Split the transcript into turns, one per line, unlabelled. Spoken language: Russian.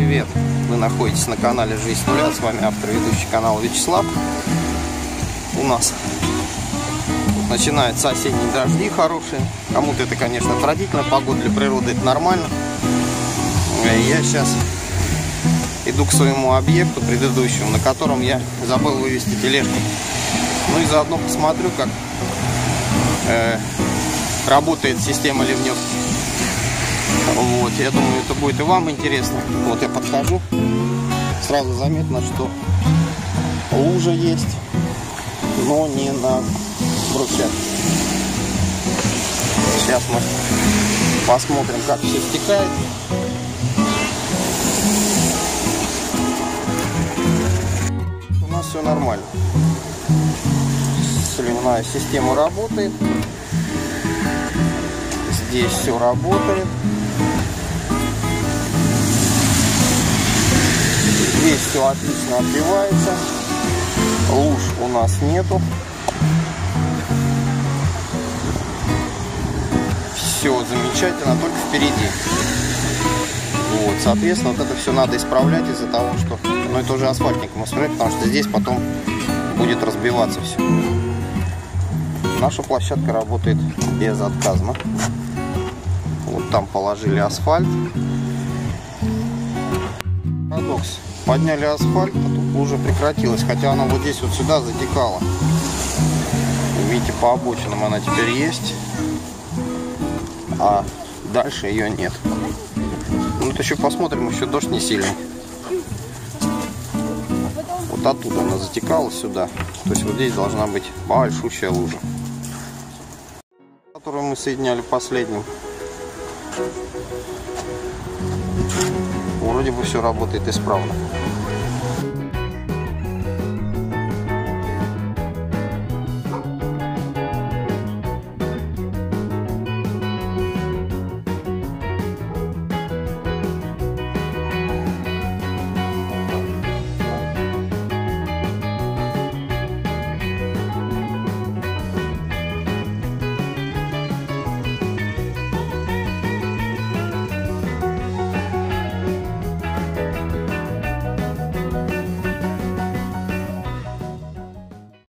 привет! Вы находитесь на канале Жизнь с нуля. С вами автор и ведущий канала Вячеслав. У нас начинаются осенние дожди хорошие. Кому-то это, конечно, отвратительно. Погода для природы это нормально. Я сейчас иду к своему объекту предыдущему, на котором я забыл вывести тележку. Ну и заодно посмотрю, как работает система ливневки. Вот, я думаю, это будет и вам интересно. Вот я подхожу, сразу заметно, что лужа есть, но не на брусчатке. Сейчас мы посмотрим, как все стекает. У нас все нормально. Сливная система работает. Здесь все работает. Здесь все отлично отливается. Луж у нас нету. Все замечательно, только впереди. Вот, соответственно, вот это все надо исправлять из-за того, что... Ну, это уже асфальтником исправлять, потому что здесь потом будет разбиваться все. Наша площадка работает безотказно. Вот там положили асфальт. Парадокс. Подняли асфальт, а тут уже прекратилась. Хотя она вот здесь вот сюда затекала. Видите, по обочинам она теперь есть. А дальше ее нет. Ну, это еще посмотрим, еще дождь не сильный. Вот оттуда она затекала сюда. То есть вот здесь должна быть большущая лужа, которую мы соединяли последним. Вроде бы все работает исправно.